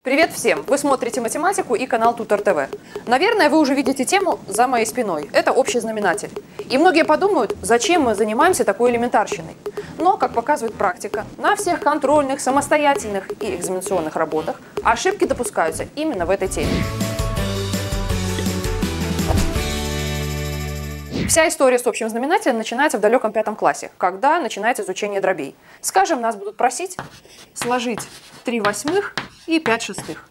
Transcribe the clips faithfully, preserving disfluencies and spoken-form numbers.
Привет всем! Вы смотрите математику и канал Тутор ТВ. Наверное, вы уже видите тему за моей спиной. Это общий знаменатель. И многие подумают, зачем мы занимаемся такой элементарщиной. Но, как показывает практика, на всех контрольных, самостоятельных и экзаменационных работах ошибки допускаются именно в этой теме. Вся история с общим знаменателем начинается в далеком пятом классе, когда начинается изучение дробей. Скажем, нас будут просить сложить три восьмых и пять шестых.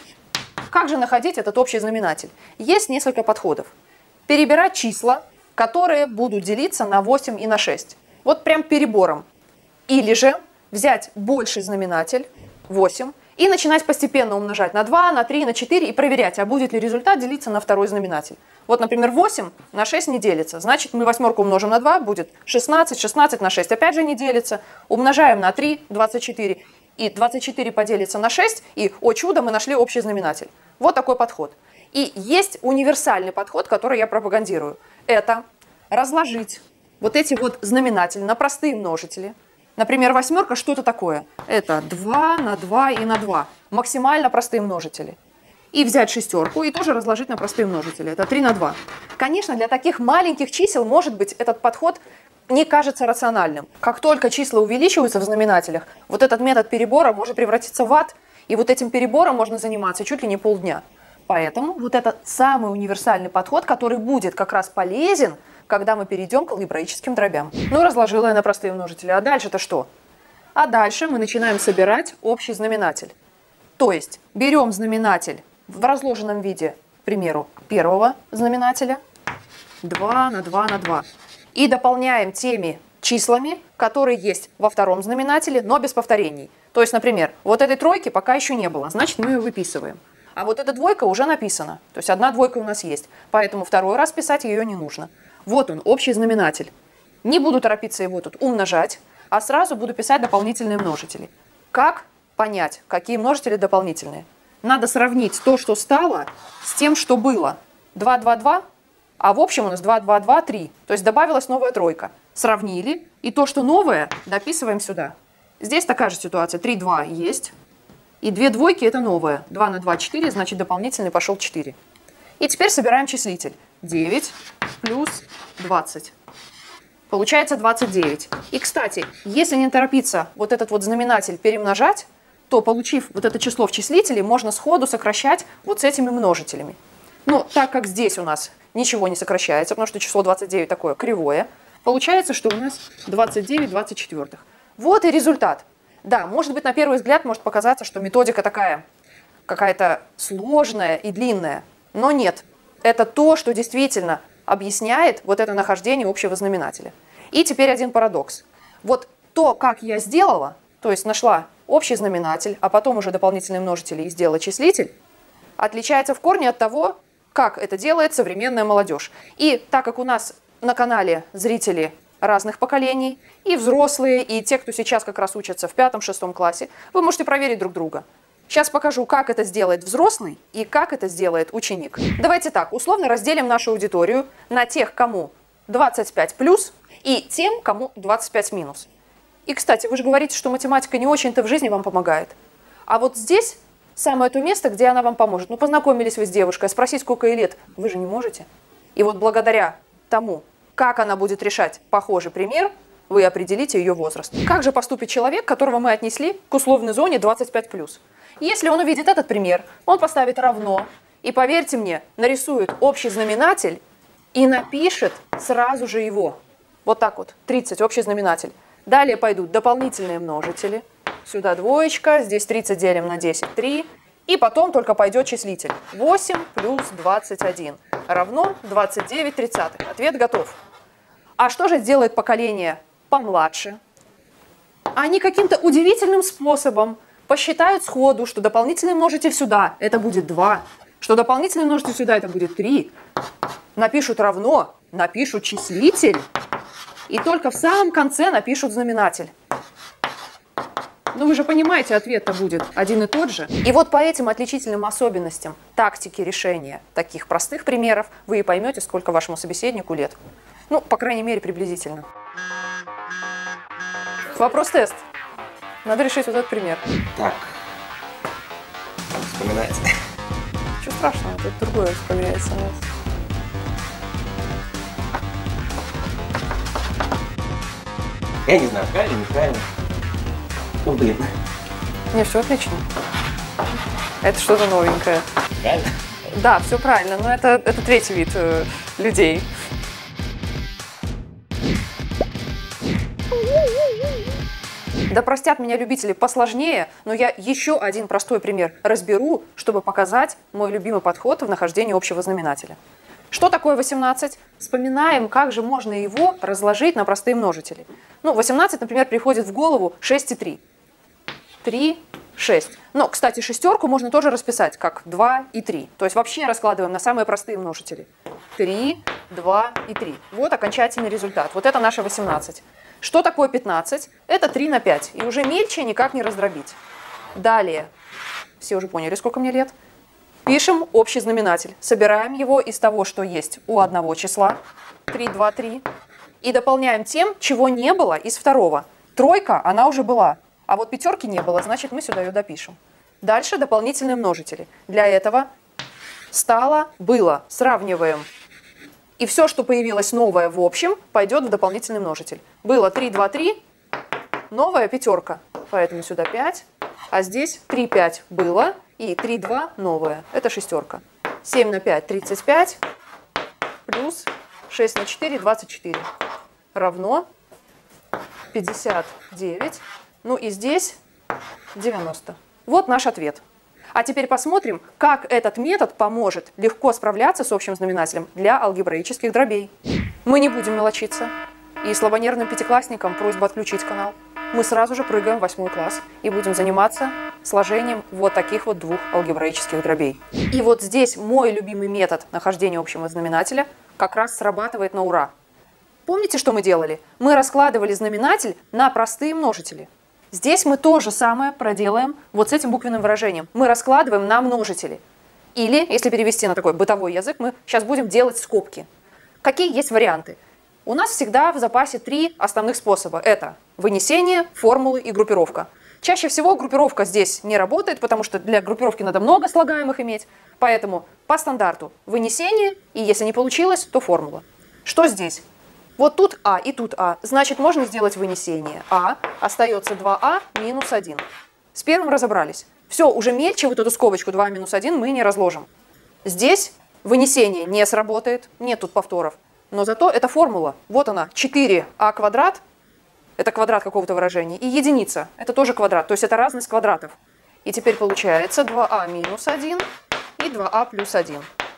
Как же находить этот общий знаменатель? Есть несколько подходов. Перебирать числа, которые будут делиться на восемь и на шесть. Вот прям перебором. Или же взять больший знаменатель, восемь, и начинать постепенно умножать на два, на три, на четыре и проверять, а будет ли результат делиться на второй знаменатель. Вот, например, восемь на шесть не делится. Значит, мы восьмерку умножим на два, будет шестнадцать, шестнадцать на шесть опять же не делится. Умножаем на три, двадцать четыре. И двадцать четыре поделится на шесть, и, о чудо, мы нашли общий знаменатель. Вот такой подход. И есть универсальный подход, который я пропагандирую. Это разложить вот эти вот знаменатели на простые множители. Например, восьмерка, что это такое? Это два на два и на два. Максимально простые множители. И взять шестерку и тоже разложить на простые множители. Это три на два. Конечно, для таких маленьких чисел, может быть, этот подход не кажется рациональным. Как только числа увеличиваются в знаменателях, вот этот метод перебора может превратиться в ад, и вот этим перебором можно заниматься чуть ли не полдня. Поэтому вот это самый универсальный подход, который будет как раз полезен, когда мы перейдем к алгебраическим дробям. Ну, разложила я на простые множители. А дальше-то что? А дальше мы начинаем собирать общий знаменатель. То есть берем знаменатель в разложенном виде, к примеру, первого знаменателя, два на два на два. И дополняем теми числами, которые есть во втором знаменателе, но без повторений. То есть, например, вот этой тройки пока еще не было, значит, мы ее выписываем. А вот эта двойка уже написана. То есть одна двойка у нас есть. Поэтому второй раз писать ее не нужно. Вот он, общий знаменатель. Не буду торопиться его тут умножать, а сразу буду писать дополнительные множители. Как понять, какие множители дополнительные? Надо сравнить то, что стало, с тем, что было. два, два, два, а в общем у нас два, два, два, три. То есть добавилась новая тройка. Сравнили, и то, что новое, дописываем сюда. Здесь такая же ситуация. три, два есть. И две двойки это новое. два на два, четыре, значит дополнительный пошел четыре. И теперь собираем числитель. девять плюс двадцать. Получается двадцать девять. И, кстати, если не торопиться вот этот вот знаменатель перемножать, то, получив вот это число в числителе, можно сходу сокращать вот с этими множителями. Но так как здесь у нас ничего не сокращается, потому что число двадцать девять такое кривое, получается, что у нас двадцать девять двадцать четвёртых. Вот и результат. Да, может быть, на первый взгляд может показаться, что методика такая какая-то сложная и длинная. Но нет, это то, что действительно объясняет вот это нахождение общего знаменателя. И теперь один парадокс. Вот то, как я сделала, то есть нашла общий знаменатель, а потом уже дополнительные множители и сделала числитель, отличается в корне от того, как это делает современная молодежь. И так как у нас на канале зрители разных поколений, и взрослые, и те, кто сейчас как раз учатся в пятом-шестом классе, вы можете проверить друг друга. Сейчас покажу, как это сделает взрослый и как это сделает ученик. Давайте так, условно разделим нашу аудиторию на тех, кому двадцать пять плюс, и тем, кому двадцать пять минус. И, кстати, вы же говорите, что математика не очень-то в жизни вам помогает. А вот здесь самое то место, где она вам поможет. Ну, познакомились вы с девушкой, спросить, сколько ей лет, вы же не можете. И вот благодаря тому, как она будет решать похожий пример, вы определите ее возраст. Как же поступит человек, которого мы отнесли к условной зоне двадцать пять плюс? Если он увидит этот пример, он поставит равно, и, поверьте мне, нарисует общий знаменатель и напишет сразу же его. Вот так вот, тридцать, общий знаменатель. Далее пойдут дополнительные множители. Сюда двоечка, здесь тридцать делим на десять, три. И потом только пойдет числитель. восемь плюс двадцать один равно двадцать девять тридцатых. Ответ готов. А что же сделает поколение помладше? Они каким-то удивительным способом посчитают сходу, что дополнительный множитель сюда это будет два, что дополнительный множитель сюда это будет три. Напишут равно, напишут числитель. И только в самом конце напишут знаменатель. Ну вы же понимаете, ответ-то будет один и тот же. И вот по этим отличительным особенностям тактики решения таких простых примеров вы и поймете, сколько вашему собеседнику лет. Ну, по крайней мере, приблизительно. Вопрос-тест. Надо решить вот этот пример. Так. вспоминать. Ничего страшного, тут другое вспоминается у нас. Я не знаю, правильно, неправильно. О, блин. Не, все отлично. Это что-то новенькое. Правильно? Да, все правильно, но это, это третий вид э, людей. Да простят меня любители посложнее, но я еще один простой пример разберу, чтобы показать мой любимый подход в нахождении общего знаменателя. Что такое восемнадцать? Вспоминаем, как же можно его разложить на простые множители. Ну, восемнадцать, например, приходит в голову шесть и три. три, шесть. Но, кстати, шестерку можно тоже расписать как два и три. То есть вообще раскладываем на самые простые множители. три, два и три. Вот окончательный результат. Вот это наше восемнадцать. Что такое пятнадцать? Это три на пять. И уже мельче никак не раздробить. Далее. Все уже поняли, сколько мне лет? Пишем общий знаменатель. Собираем его из того, что есть у одного числа. три, два, три. И дополняем тем, чего не было из второго. Тройка, она уже была. А вот пятерки не было, значит, мы сюда ее допишем. Дальше дополнительные множители. Для этого стало, было. Сравниваем. И все, что появилось новое в общем, пойдет в дополнительный множитель. Было три, два, три, новая пятерка. Поэтому сюда пять. А здесь три, пять было. И три, два новое. Это шестерка. семь на пять, тридцать пять. Плюс шесть на четыре, двадцать четыре. Равно пятьдесят девять. Ну и здесь девяносто. Вот наш ответ. А теперь посмотрим, как этот метод поможет легко справляться с общим знаменателем для алгебраических дробей. Мы не будем мелочиться. И слабонервным пятиклассникам просьба отключить канал. Мы сразу же прыгаем в восьмой класс и будем заниматься сложением вот таких вот двух алгебраических дробей. И вот здесь мой любимый метод нахождения общего знаменателя как раз срабатывает на ура. Помните, что мы делали? Мы раскладывали знаменатель на простые множители. Здесь мы то же самое проделаем вот с этим буквенным выражением. Мы раскладываем на множители. Или, если перевести на такой бытовой язык, мы сейчас будем делать скобки. Какие есть варианты? У нас всегда в запасе три основных способа. Это вынесение, формулы и группировка. Чаще всего группировка здесь не работает, потому что для группировки надо много слагаемых иметь. Поэтому по стандарту вынесение, и если не получилось, то формула. Что здесь? Вот тут А и тут А. Значит, можно сделать вынесение. А остается два а минус один. С первым разобрались. Все, уже мельче вот эту скобочку два минус один мы не разложим. Здесь вынесение не сработает. Нет тут повторов. Но зато это формула. Вот она. четыре а квадрат. Это квадрат какого-то выражения. И единица. Это тоже квадрат. То есть это разность квадратов. И теперь получается два а минус один и два а плюс один.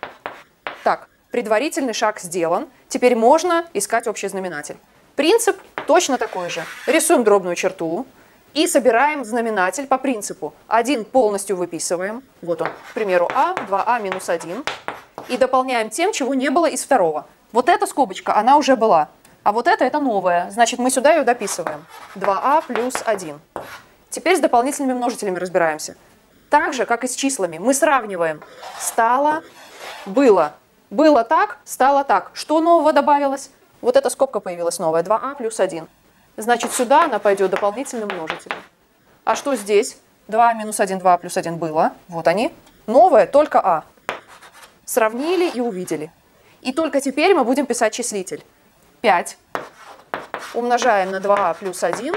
Так. Предварительный шаг сделан. Теперь можно искать общий знаменатель. Принцип точно такой же. Рисуем дробную черту и собираем знаменатель по принципу. один полностью выписываем. Вот он, к примеру, а, два а минус один. И дополняем тем, чего не было из второго. Вот эта скобочка, она уже была. А вот это, это новая. Значит, мы сюда ее дописываем. два а плюс один. Теперь с дополнительными множителями разбираемся. Так же, как и с числами. Мы сравниваем. Стало, было. Было так, стало так. Что нового добавилось? Вот эта скобка появилась новая. два а плюс один. Значит, сюда она пойдет дополнительным множителем. А что здесь? два а минус один, два а плюс один было. Вот они. Новое, только а. Сравнили и увидели. И только теперь мы будем писать числитель. пять. Умножаем на два а плюс один.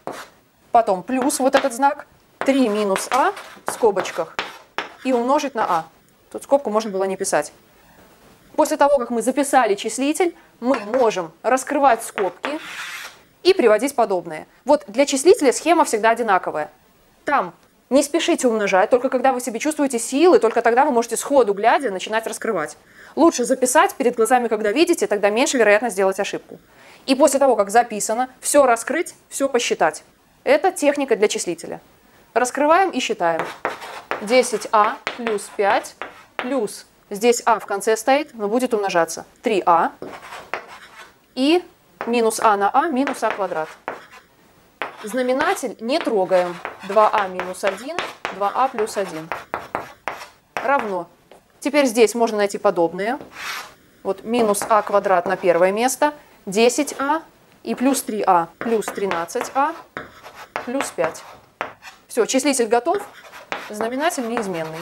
Потом плюс вот этот знак. три минус а в скобочках. И умножить на а. Тут скобку можно было не писать. После того, как мы записали числитель, мы можем раскрывать скобки и приводить подобные. Вот для числителя схема всегда одинаковая. Там не спешите умножать, только когда вы себе чувствуете силы, только тогда вы можете сходу глядя начинать раскрывать. Лучше записать перед глазами, когда видите, тогда меньше вероятность сделать ошибку. И после того, как записано, все раскрыть, все посчитать. Это техника для числителя. Раскрываем и считаем. десять а плюс пять плюс... Здесь а в конце стоит, но будет умножаться. три а и минус а на а минус а квадрат. Знаменатель не трогаем. два а минус один, два а плюс один. Равно. Теперь здесь можно найти подобные. Вот минус а квадрат на первое место, десять а и плюс три а плюс тринадцать а плюс пять. Все, числитель готов. знаменатель неизменный.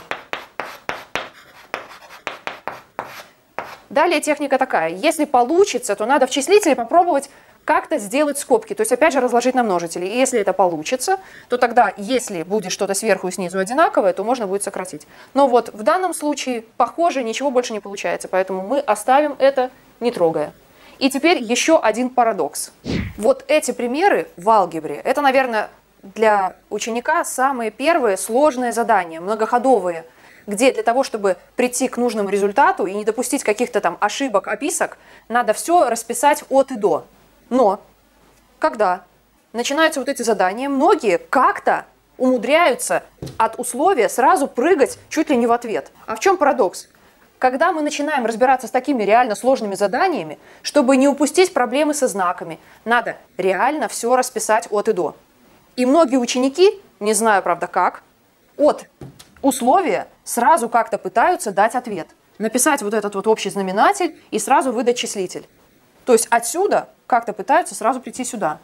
Далее техника такая. Если получится, то надо в числителе попробовать как-то сделать скобки. То есть опять же разложить на множители. И если это получится, то тогда, если будет что-то сверху и снизу одинаковое, то можно будет сократить. Но вот в данном случае, похоже, ничего больше не получается. Поэтому мы оставим это, не трогая. И теперь еще один парадокс. Вот эти примеры в алгебре, это, наверное, для ученика самые первые сложные задания, многоходовые, где для того, чтобы прийти к нужному результату и не допустить каких-то там ошибок, описок, надо все расписать от и до. Но когда начинаются вот эти задания, многие как-то умудряются от условия сразу прыгать чуть ли не в ответ. А в чем парадокс? Когда мы начинаем разбираться с такими реально сложными заданиями, чтобы не упустить проблемы со знаками, надо реально все расписать от и до. И многие ученики, не знаю, правда, как, от условия сразу как-то пытаются дать ответ. Написать вот этот вот общий знаменатель и сразу выдать числитель. То есть отсюда как-то пытаются сразу прийти сюда.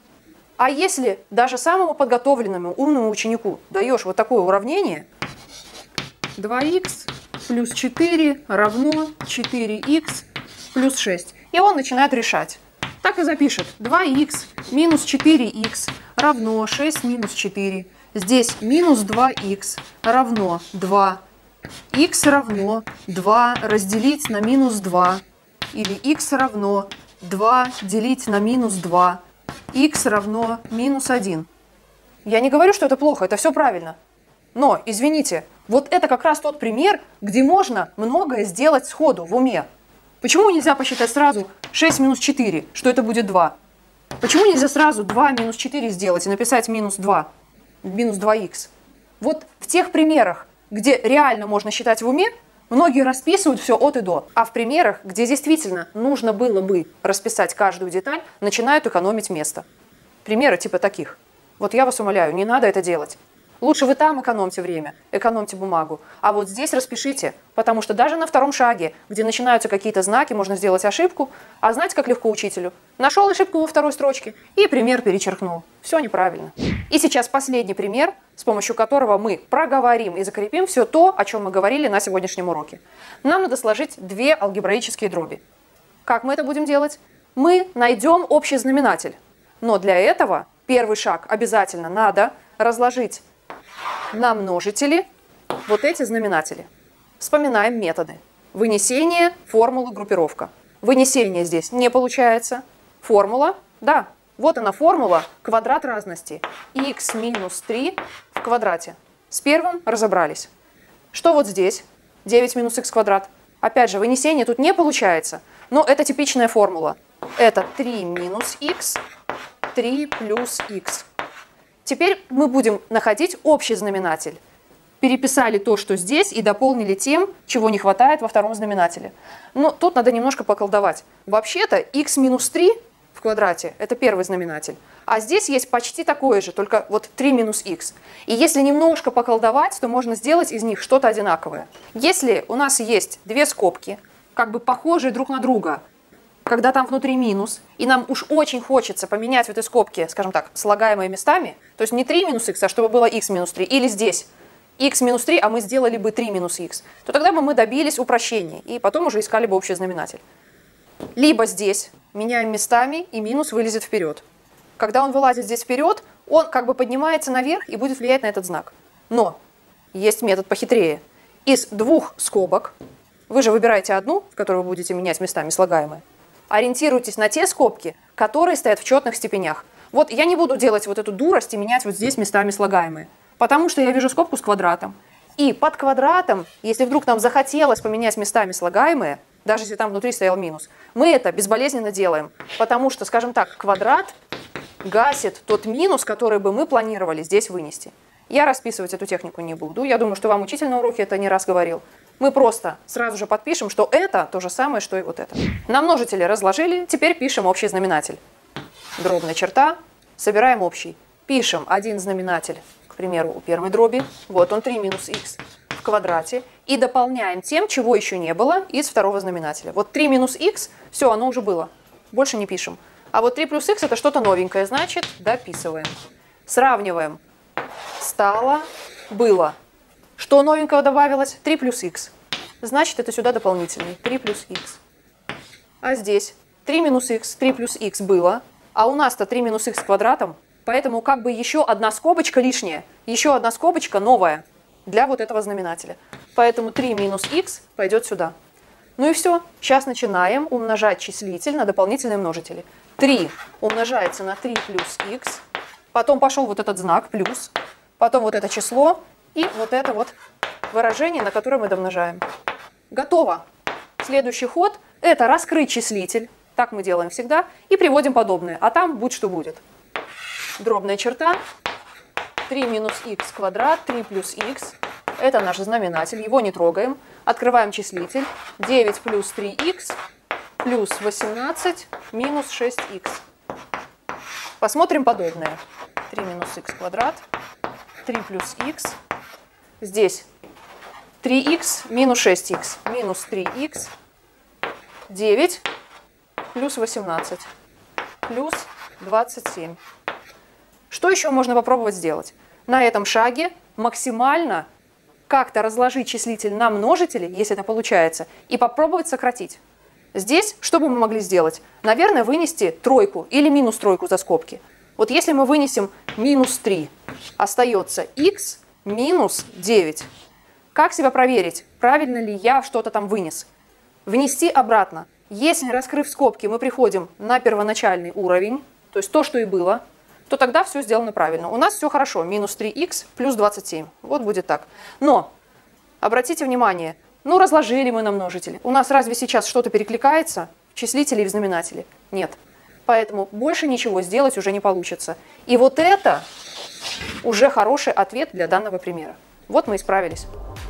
А если даже самому подготовленному умному ученику даешь вот такое уравнение, два икс плюс четыре равно четыре икс плюс шесть, и он начинает решать. Так и запишет. два икс минус четыре икс равно шесть минус четыре. Здесь минус два икс равно два. Х равно два разделить на минус два. Или х равно два делить на минус два. Х равно минус один. Я не говорю, что это плохо, это все правильно. Но, извините, вот это как раз тот пример, где можно многое сделать сходу, в уме. Почему нельзя посчитать сразу шесть минус четыре, что это будет два? Почему нельзя сразу два минус четыре сделать и написать минус два? Минус два икс. Вот в тех примерах, где реально можно считать в уме, многие расписывают все от и до. А в примерах, где действительно нужно было бы расписать каждую деталь, начинают экономить место. Примеры типа таких. Вот я вас умоляю, не надо это делать. Лучше вы там экономьте время, экономьте бумагу. А вот здесь распишите, потому что даже на втором шаге, где начинаются какие-то знаки, можно сделать ошибку. А знаете, как легко учителю? Нашел ошибку во второй строчке и пример перечеркнул. Все неправильно. И сейчас последний пример, с помощью которого мы проговорим и закрепим все то, о чем мы говорили на сегодняшнем уроке. Нам надо сложить две алгебраические дроби. Как мы это будем делать? Мы найдем общий знаменатель. Но для этого первый шаг обязательно надо разложить на множители вот эти знаменатели. Вспоминаем методы. Вынесение, формула, группировка. Вынесение здесь не получается. Формула, да, вот она формула, квадрат разности. Х минус три в квадрате. С первым разобрались. Что вот здесь? девять минус х квадрат. Опять же, вынесение тут не получается, но это типичная формула. Это три минус х, три плюс х. Теперь мы будем находить общий знаменатель. Переписали то, что здесь, и дополнили тем, чего не хватает во втором знаменателе. Но тут надо немножко поколдовать. Вообще-то х минус три в квадрате – это первый знаменатель. А здесь есть почти такое же, только вот три минус х. И если немножко поколдовать, то можно сделать из них что-то одинаковое. Если у нас есть две скобки, как бы похожие друг на друга, когда там внутри минус, и нам уж очень хочется поменять в этой скобке, скажем так, слагаемые местами, то есть не три минус х, а чтобы было х минус три, или здесь х минус три, а мы сделали бы три минус х, то тогда бы мы добились упрощения, и потом уже искали бы общий знаменатель. Либо здесь меняем местами, и минус вылезет вперед. Когда он вылазит здесь вперед, он как бы поднимается наверх и будет влиять на этот знак. Но есть метод похитрее. Из двух скобок, вы же выбираете одну, в которой вы будете менять местами слагаемые, ориентируйтесь на те скобки, которые стоят в четных степенях. Вот я не буду делать вот эту дурость и менять вот здесь местами слагаемые, потому что я вижу скобку с квадратом. И под квадратом, если вдруг нам захотелось поменять местами слагаемые, даже если там внутри стоял минус, мы это безболезненно делаем, потому что, скажем так, квадрат гасит тот минус, который бы мы планировали здесь вынести. Я расписывать эту технику не буду, я думаю, что вам учитель на уроке это не раз говорил. Мы просто сразу же подпишем, что это то же самое, что и вот это. На множители разложили, теперь пишем общий знаменатель. Дробная черта, собираем общий. Пишем один знаменатель, к примеру, у первой дроби. Вот он, три минус х в квадрате. И дополняем тем, чего еще не было, из второго знаменателя. Вот три минус х, все, оно уже было. Больше не пишем. А вот три плюс х это что-то новенькое, значит, дописываем. Сравниваем. Стало, было. Что новенького добавилось? три плюс х. Значит, это сюда дополнительный. три плюс х. А здесь три минус х, три плюс х было. А у нас-то три минус х с квадратом. Поэтому как бы еще одна скобочка лишняя. Еще одна скобочка новая для вот этого знаменателя. Поэтому три минус х пойдет сюда. Ну и все. Сейчас начинаем умножать числитель на дополнительные множители. три умножается на три плюс х. Потом пошел вот этот знак плюс. Потом вот это число. И вот это вот выражение, на которое мы домножаем. Готово. Следующий ход – это раскрыть числитель. Так мы делаем всегда. И приводим подобное. А там будь что будет. Дробная черта. три минус х квадрат, три плюс х. Это наш знаменатель. Его не трогаем. Открываем числитель. девять плюс три х плюс восемнадцать минус шесть х. Посмотрим подобное. три минус х квадрат, три плюс х. Здесь три х минус шесть х минус три х. девять плюс восемнадцать плюс двадцать семь. Что еще можно попробовать сделать? На этом шаге максимально как-то разложить числитель на множители, если это получается, и попробовать сократить. Здесь что бы мы могли сделать? Наверное, вынести тройку или минус тройку за скобки. Вот если мы вынесем минус три, остается х минус девять. Как себя проверить, правильно ли я что-то там вынес? Внести обратно. Если, раскрыв скобки, мы приходим на первоначальный уровень, то есть то, что и было, то тогда все сделано правильно. У нас все хорошо. Минус три х плюс двадцать семь. Вот будет так. Но, обратите внимание, ну разложили мы на множители. У нас разве сейчас что-то перекликается в числителе и в знаменателе? Нет. Поэтому больше ничего сделать уже не получится. И вот это уже хороший ответ для данного примера. Вот мы и справились.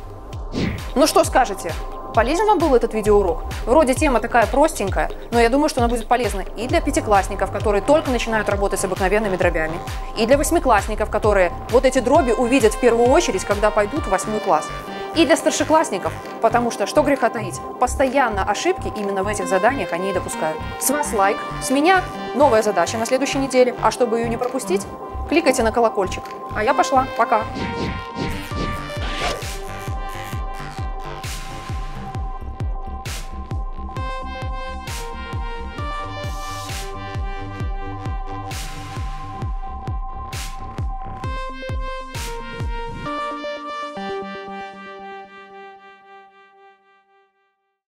Ну что скажете? Полезен вам был этот видеоурок? Вроде тема такая простенькая, но я думаю, что она будет полезна и для пятиклассников, которые только начинают работать с обыкновенными дробями, и для восьмиклассников, которые вот эти дроби увидят в первую очередь, когда пойдут в восьмой класс, и для старшеклассников, потому что, что греха таить, постоянно ошибки именно в этих заданиях они и допускают. С вас лайк, с меня новая задача на следующей неделе, а чтобы ее не пропустить, кликайте на колокольчик. А я пошла, пока!